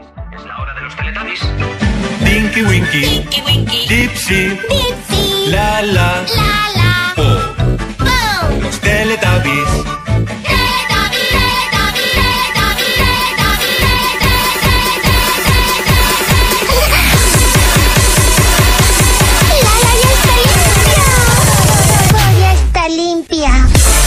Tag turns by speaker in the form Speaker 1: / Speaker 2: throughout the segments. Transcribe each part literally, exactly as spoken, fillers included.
Speaker 1: Es la hora de los Teletubbies.
Speaker 2: Tinky Winky,
Speaker 3: Tinky Winky,
Speaker 2: Dipsy,
Speaker 3: Dipsy,
Speaker 2: La La,
Speaker 3: La La,
Speaker 2: Po.
Speaker 3: Po.
Speaker 2: Los Teletubbies.
Speaker 3: Teletubbies, Teletubbies, Teletubbies, Teletubbies. Lala ya está limpia. Hoy está limpia.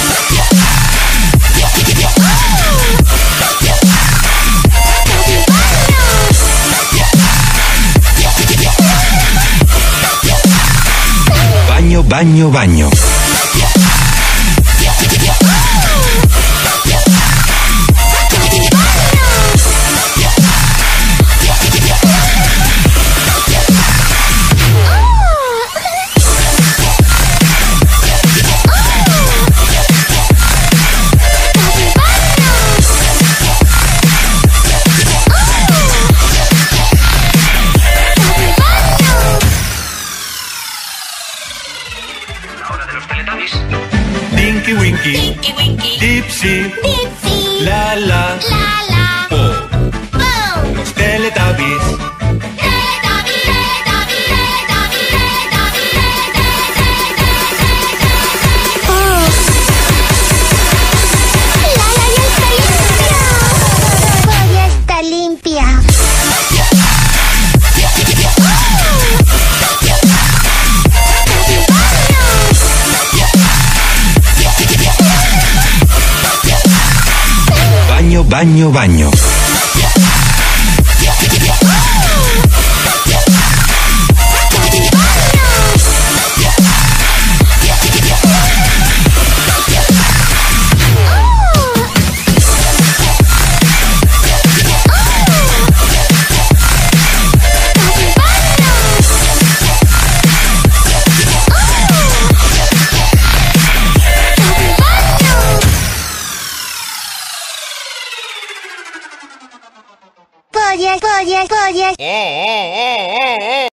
Speaker 2: Baño, baño, baño.
Speaker 1: La hora de los Teletubbies.
Speaker 2: Tinky Winky,
Speaker 3: Tinky Winky,
Speaker 2: Dipsy,
Speaker 3: Dipsy,
Speaker 2: La La,
Speaker 3: La La,
Speaker 2: Po.
Speaker 3: Po.
Speaker 2: Los Teletubbies.
Speaker 3: Teletubbies, Teletubbies, Teletubbies, Teletubbies. Oh. Lala ya está limpia. Hoy está limpia.
Speaker 2: Baño, baño, baño.
Speaker 3: Pollas, pollas, pollas.